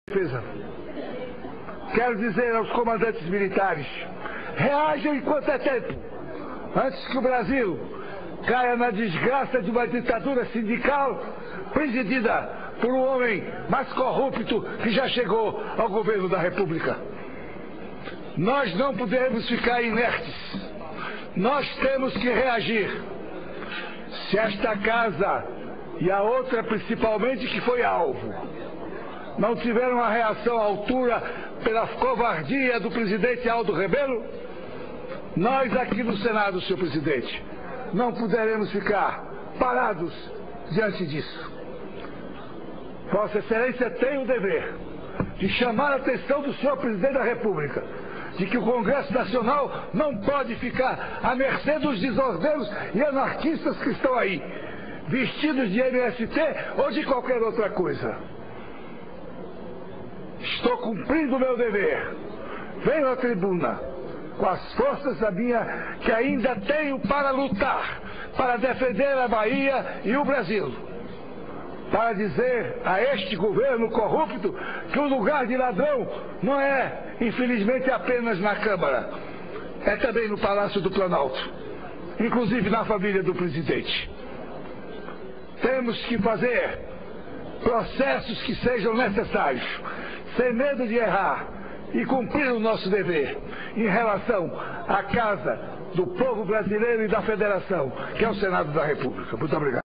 Defesa. Quero dizer aos comandantes militares: reajam enquanto é tempo, antes que o Brasil caia na desgraça de uma ditadura sindical presidida por um homem mais corrupto que já chegou ao governo da República. Nós não podemos ficar inertes. Nós temos que reagir. Se esta casa e a outra principalmente que foi alvo não tiveram uma reação à altura pela covardia do presidente Aldo Rebelo, nós aqui no Senado, senhor presidente, não poderemos ficar parados diante disso. Vossa Excelência tem o dever de chamar a atenção do senhor presidente da República de que o Congresso Nacional não pode ficar à mercê dos desordeiros e anarquistas que estão aí, vestidos de MST ou de qualquer outra coisa. Estou cumprindo o meu dever. Venho à tribuna com as forças da minha que ainda tenho para lutar, para defender a Bahia e o Brasil, para dizer a este governo corrupto que o lugar de ladrão não é, infelizmente, apenas na Câmara, é também no Palácio do Planalto, inclusive na família do presidente. Temos que fazer processos que sejam necessários, sem medo de errar, e cumprir o nosso dever em relação à Casa do Povo Brasileiro e da Federação, que é o Senado da República. Muito obrigado.